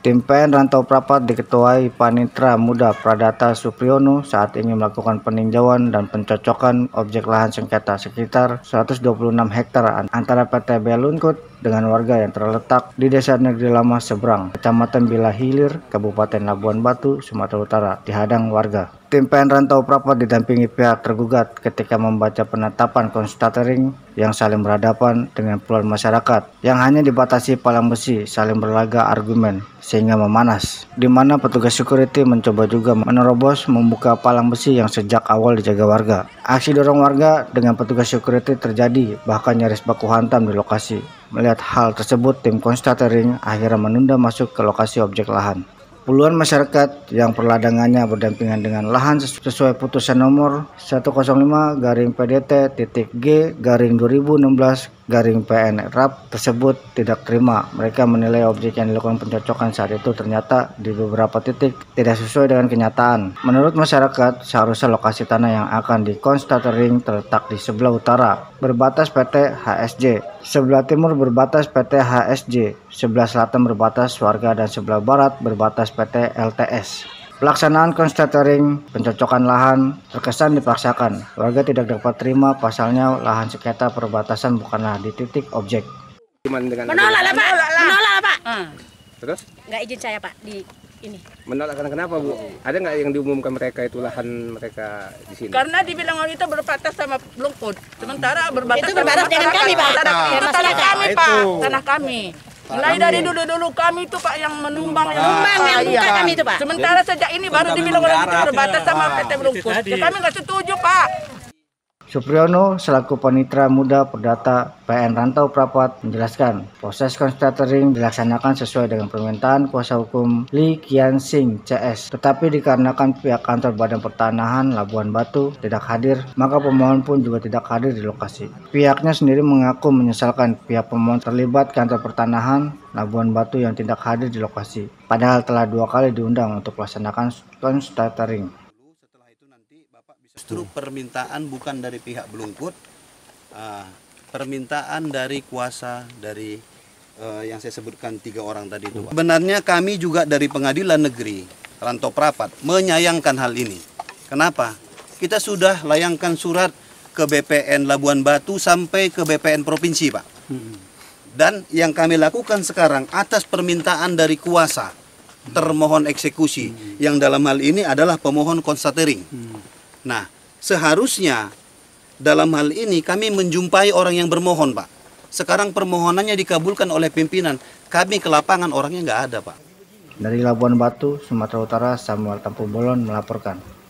Tim PN Rantau Prapat diketuai Panitra Muda Pradata Supriyono saat ini melakukan peninjauan dan pencocokan objek lahan sengketa sekitar 126 hektar antara PT Belungkut dengan warga yang terletak di Desa Negeri Lama Seberang, Kecamatan Bila Hilir, Kabupaten Labuan Batu, Sumatera Utara, dihadang warga. Tim PN Rantau Prapat didampingi pihak tergugat ketika membaca penetapan konstatering yang saling berhadapan dengan puluhan masyarakat yang hanya dibatasi palang besi saling berlaga argumen sehingga memanas, di mana petugas security mencoba juga menerobos membuka palang besi yang sejak awal dijaga warga. Aksi dorong warga dengan petugas security terjadi, bahkan nyaris baku hantam di lokasi. Melihat hal tersebut, tim konstatering akhirnya menunda masuk ke lokasi objek lahan. Puluhan masyarakat yang perladangannya berdampingan dengan lahan sesuai putusan nomor 105/PT-G/2016/PN RAP tersebut tidak terima. Mereka menilai objek yang dilakukan pencocokan saat itu ternyata di beberapa titik tidak sesuai dengan kenyataan. Menurut masyarakat, seharusnya lokasi tanah yang akan dikonstatering terletak di sebelah utara berbatas PT HSJ, sebelah timur berbatas PT HSJ, sebelah selatan berbatas warga dan sebelah barat berbatas PT LTS. Pelaksanaan konstatering pencocokan lahan terkesan dipaksakan. Warga tidak dapat terima, pasalnya lahan sengketa perbatasan bukanlah di titik objek. Menolak lah Pak, menolak Pak. Terus? Nggak izin saya Pak di ini. Menolak karena kenapa Bu? Ada nggak yang diumumkan mereka itu lahan mereka di sini? Karena dibilang itu berbatas sama Belungkut, sementara berbatas Itu berbatas dengan kami Pak. Itu tanah kami Pak, tanah kami. Mulai dari dulu kami itu Pak yang menumbang yang buka kami itu Pak. Sementara sejak ini baru dibilang orang itu berbatas sama PT Belungkut. Ya, kami nggak setuju Pak. Supriyono selaku Panitra Muda Perdata PN Rantau Prapat menjelaskan proses konstatering dilaksanakan sesuai dengan permintaan kuasa hukum Lee Kian Sing CS. Tetapi dikarenakan pihak kantor Badan Pertanahan Labuan Batu tidak hadir, maka pemohon pun juga tidak hadir di lokasi. Pihaknya sendiri mengaku menyesalkan pihak pemohon terlibat kantor pertanahan Labuan Batu yang tidak hadir di lokasi, padahal telah 2 kali diundang untuk melaksanakan konstatering. Justru permintaan bukan dari pihak Belungkut, permintaan dari kuasa dari yang saya sebutkan 3 orang tadi itu. Sebenarnya kami juga dari Pengadilan Negeri Rantau Prapat menyayangkan hal ini. Kenapa? Kita sudah layangkan surat ke BPN Labuan Batu sampai ke BPN Provinsi Pak. Dan yang kami lakukan sekarang atas permintaan dari kuasa termohon eksekusi, yang dalam hal ini adalah pemohon konstatering. Nah, seharusnya dalam hal ini kami menjumpai orang yang bermohon, Pak. Sekarang permohonannya dikabulkan oleh pimpinan. Kami ke lapangan orangnya nggak ada, Pak. Dari Labuan Batu, Sumatera Utara, Samuel Tampu Bolon melaporkan.